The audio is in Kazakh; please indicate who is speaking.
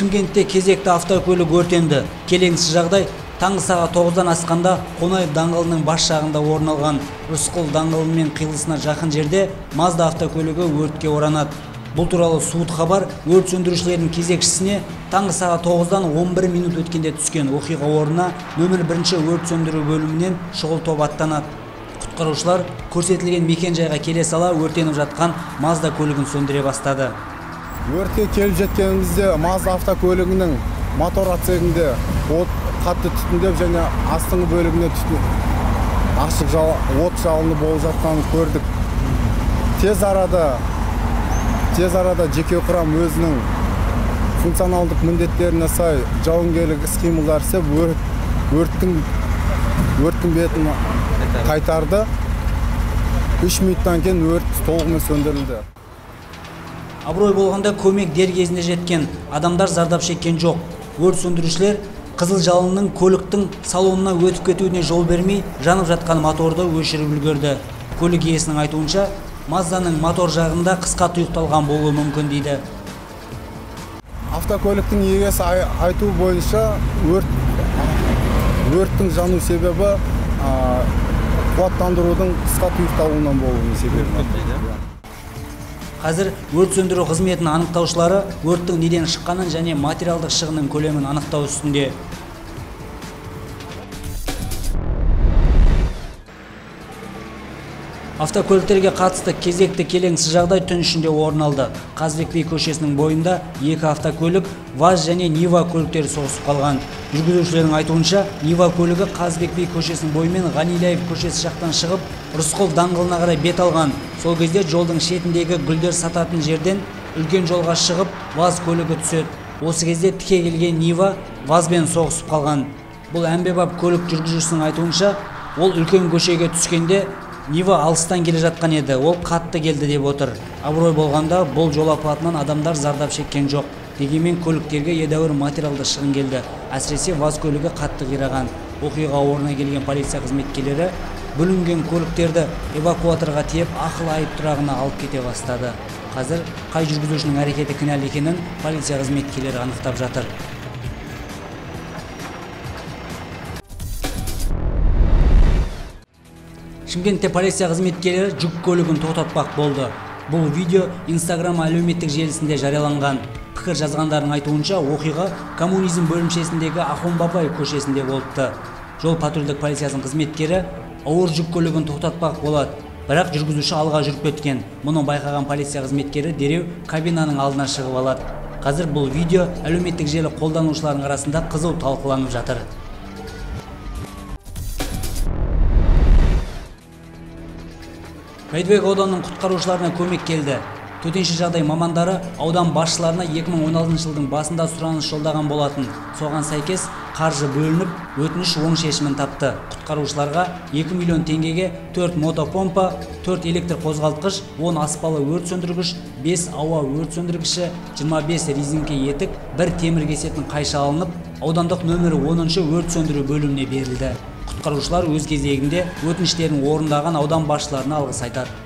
Speaker 1: Шымкентте кезекті автокөлік өртенді. Келеңсіз жағдай таңғы сағат 9-дан асқанда Қонаев даңғылының бас жағында орын алған. Рысқұл даңғылымен қиылысына жақын жерде Мазда автокөлігі өртке оранады. Бұл туралы суыт хабар өрт сөндірушілердің кезекшісіне таңғы сағат 9-дан 11 минут өткенде түскен. Оқиға орнына нөмір 1 өрт сөндіру бөлімінен шұғыл топ аттанады. Құтқарушылар көрсетілген мекен-жайға келе сала өртеніп жатқан Мазда көлігін сөндіре бастады.
Speaker 2: Өртке келіп жеткенімізде Мазда автокөлігінің мотор отсегінде от қатты түтіндеп және астыңғы бөлігіне ашық от жалыны болып жатқанын көрдік. Тез арада жеке құрам өзінің функционалдық міндеттеріне сай жауынгерлік іс-қимылдар істеп өрттің бетін қайтарды. 3 минуттан кейін өрт толығымен сөндірілді.
Speaker 1: Абырой болғанда көмек дер кезінде жеткен, адамдар зардап шеккен жоқ. Өрт сөндірушілер қызыл жалынның көліктің салонына өтіп кетуіне жол бермей, жанып жатқан моторды өшіріп үлгерді. Көлік иесінің айтуынша, Мазданың мотор жағында қысқа тұйықталған болуы мүмкін дейді.
Speaker 2: Автокөліктің иесі айтуы бойынша өрттің жану себебі қуаттандырудың қысқа тұйықталуынан болуының себебі.
Speaker 1: Қазір өрт сөндіру қызметінің анықтаушылары өрттің неден шыққанын және материалдық шығынның көлемін анықтау үстінде. Автокөліктерге қатысты кезекті келеңсіз жағдай түн ішінде орын алды. Қазыбек би көшесінің бойында 2 автокөлік ВАЗ және Нива көліктері соғысып қалған. Жүргізушілердің айтуынша, Нива көлігі Қазыбек би көшесінің бойымен Ғанилаев көшесі жақтан шығып, Рысқұл даңғылына қарай бет алған. Сол кезде жолдың шетіндегі гүлдер сататын жерден үлкен жолға шығып, ВАЗ көлігі түседі. Осы кезде тіке келген Нива ВАЗбен соғысып қалған. Бұл әмбебап көлік жүргізушісінің айтуынша, ол үлкен көшеге түскенде Нива алыстан келе жатқан еді, ол қатты келді деп отыр. Абырой болғанда бұл жол апатынан адамдар зардап шеккен жоқ. Дегенмен көліктерге едәуір материалды шығын келді. Әсіресе ВАЗ көлігі қатты қираған. Оқиға орнына келген полиция қызметкерлері бүлінген көліктерді эвакуаторға тиеп, ақыл айып тұрағына алып кете бастады. Қазір қай жүргізушінің әрекеті кінәлі екенін полиция қызметкерлері анықтап жатыр. Шымкентте полиция қызметкерлері жүк көлігін тоқтатпақ болды. Бұл видео Instagram әлеуметтік желісінде жарияланған. Пікір жазғандардың айтуынша, оқиға коммунизм бөлімшесіндегі Ахун Бабай көшесінде болыпты. Жол патрульдік полициясының қызметкері ауыр жүк көлігін тоқтатпақ болады. Бірақ жүргізуші алға жүріп кеткен. Мұны байқаған полиция қызметкері дереу кабинаның алдына шығып алады. Қазір бұл видео әлеуметтік желі қолданушыларының арасында қызу талқыланып жатыр. Бәйдібек ауданының құтқарушыларына көмек келді. Төтенше жағдай мамандары аудан басшыларына 2016 жылдың басында сұраныс жолдаған болатын. Соған сәйкес қаржы бөлініп, өтініш оң шешімін тапты. Құтқарушыларға 2 миллион теңгеге 4 мотопомпа, 4 электр қозғалтқыш, 10 аспалы өрт сөндіргіш, 5 ауа өрт сөндіргіші, 25 резинке етік, 1 темір кесетін қайша алынып, аудандық нөмірі 10-шы өрт сөндіру бөліміне берілді. Құтқарушылар өз кезегінде өтініштерін орындаған аудан басшыларына алғыс айтады.